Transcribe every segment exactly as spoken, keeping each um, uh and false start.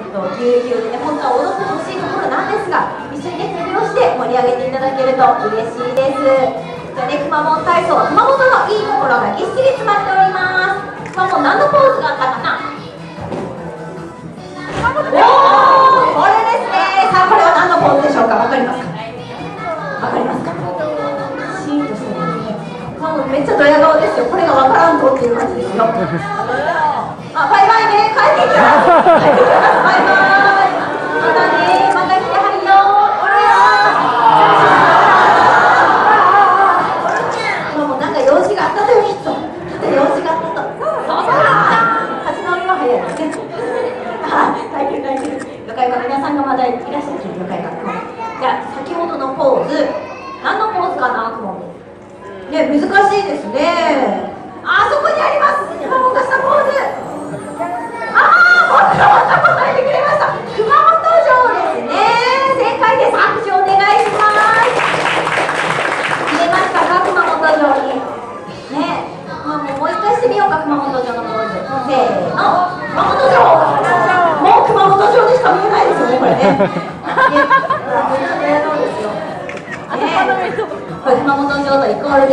とぎゅうぎゅうでね、本当は踊ってほしいところなんですが、一緒にね、手拍子で盛り上げていただけると嬉しいです。じゃあね、くまモン体操、熊本のいいところがぎっしり詰まっております。くまモン何のポーズがあったかな。おー、これですね。さあ、これは何のポーズでしょうか。わかりますか。わかりますか。シーンとしてますね。くまモンめっちゃドヤ顔ですよ。これがわからんとっていう感じですよ。あ、バイバイね、帰ってきます。帰ってきます。バイバイ。またね、また来てはるよ。今もなんか用事があったとよ、きっと。用事があったと。立ち直りは早いですね。大変大変。よかよか、皆さんがまだいらっしゃってよかよか。じゃあ先ほどのポーズ、何のポーズかな、くまモン。ね、難しいですね。あそこにあります。くまモンがしたポーズ。ああ、もっともっと答えてくれました。熊本城ですね。正解です。拍手お願いします。見えましたか、熊本城に。ね、まあ、もうもう一回してみようか、熊本城のポーズ。せーの、熊本城。もう熊本城にしか見えないですよね、これね。ね、これ熊本城とイコールです。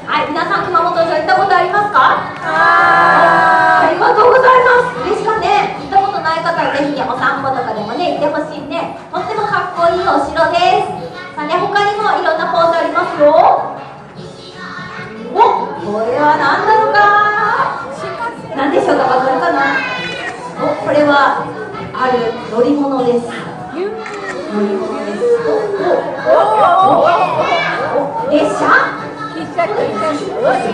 はい、皆さん熊本城行ったことありますか？ありがとうございます。嬉しかね。行ったことない方はぜひね、お散歩とかでもね、行ってほしいね。とってもかっこいいお城です。さあね、他にもいろんなポーズありますよ。お、これは何なのか。何でしょうか、わかるかな。お、これはある乗り物です。乗り物です。お、お、お、お、列車？列車、列車。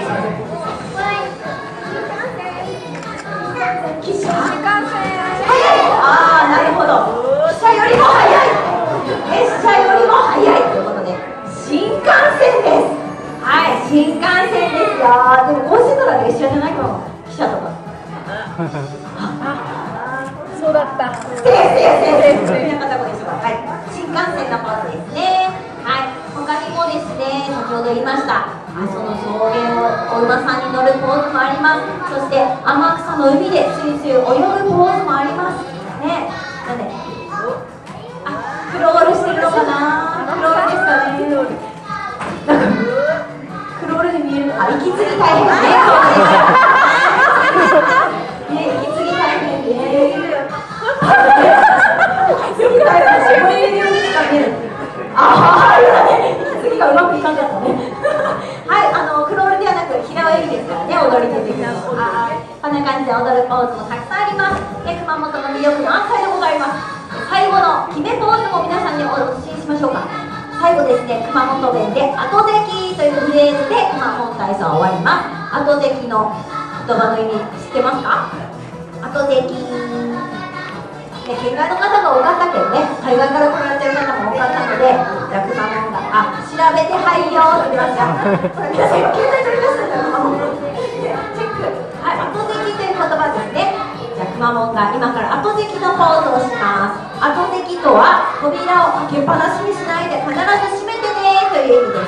汽車？早い。ああ、なるほど。汽車よりも早い。列車よりも早いということで、新幹線です。はい、新幹線ですよ。でもこうしてたら列車じゃないかも。汽車とか。そうだった。せいせいせいせい。みんな片言でしょうか。はい、新幹線のポーズですね。はい、他にもですね、先ほど言いました。阿蘇の草原をお馬さんに乗るポーズもあります。そして天草の海でスイスイ泳ぐポーズもありますね。なんで、あ、クロールしてるのかな。クロールですかね。なんかクロールで見える。あ、息継ぎ大変ですね。ね、息継ぎ大変ですね。よくないですね。これでよく見える。ああ、息継ぎがうまくいかんかったね。はい、あのクロールではなく平泳ぎですからね、踊り手的に。はい、こんな感じで踊るポーズもたくさんあります。で、熊本の魅力満載でございます。最後の決めポーズも皆さんにお教えしましょうか。最後ですね、熊本弁で後関というフレーズで熊本体操終わります。後関の言葉の意味知ってますか？後関。ね、県外の方が多かったけどね、海外から来られてる方も多かったので、じゃあ熊本が、あ、調べてはいよって言ってました。これ皆さん今携帯取りましたね、熊本。チェック。はい、後関という言葉ですね。じゃあ熊本が今から後関のポーズをします。後関とは扉を開けっぱなしにしないで必ず閉めてねという意味です。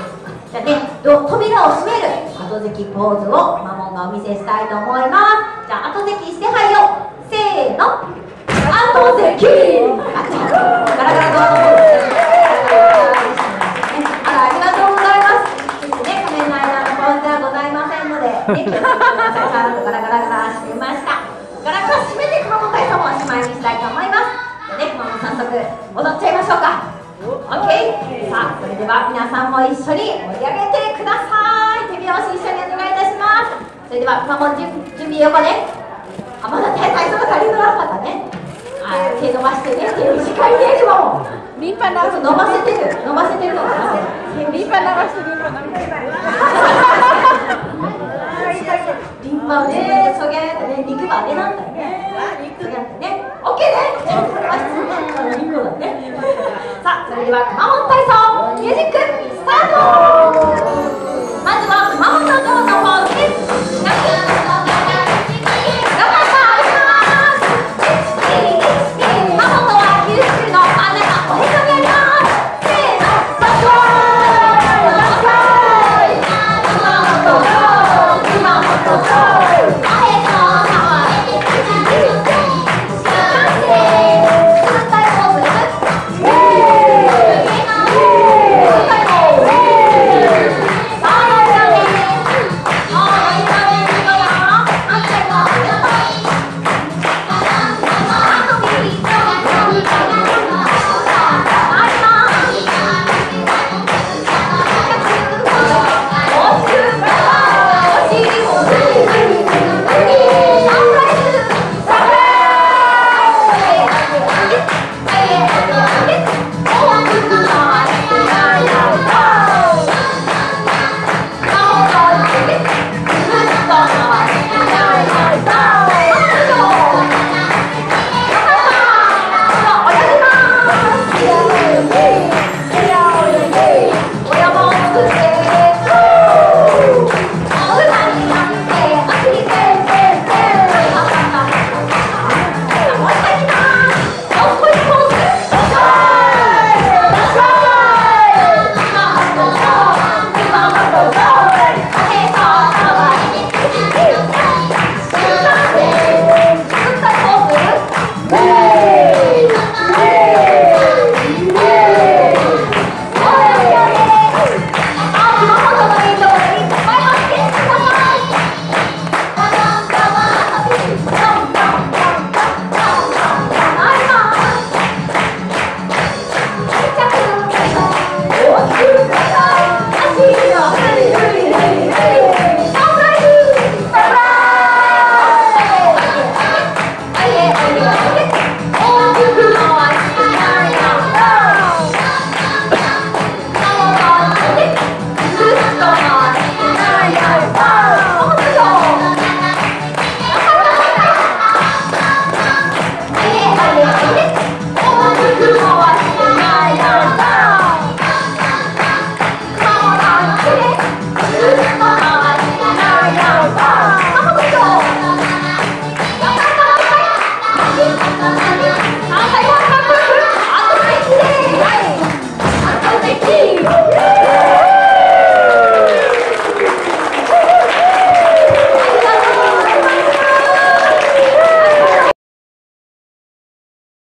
じゃあね、扉を閉める後関ポーズを熊本がお見せしたいと思います。じゃあ後関してはいよ。せーの。後関。あ、ガラガラドアのポーズです。あら、ありがとうございます。そしてね、仮面ライダーのポーズではございませんので、ね、気をつけてください。ガラガラガラしてみました。ガラガラ閉めて熊本体操もおしまいにしたいと思います。ね、熊本早速踊っちゃいましょうか。オッケー。さあ、それでは皆さんも一緒に盛り上げてください。手拍子一緒にお願いいたします。それでは熊本準備横ね。あ、まだ体操が足りなかったね。あ、手伸ばしてね。手短いね、熊本。リンパ伸ばせてる。伸ばせてるのかな。リンパ伸ばしてリンパ伸ばして。リンパをね、そげんとね、肉はあれなんだよね。肉なんだね。オッケーね。肉だね。さあ、それでは熊本体操ミュージックスタート。まずは熊本城のポーズです。Hey! 解です。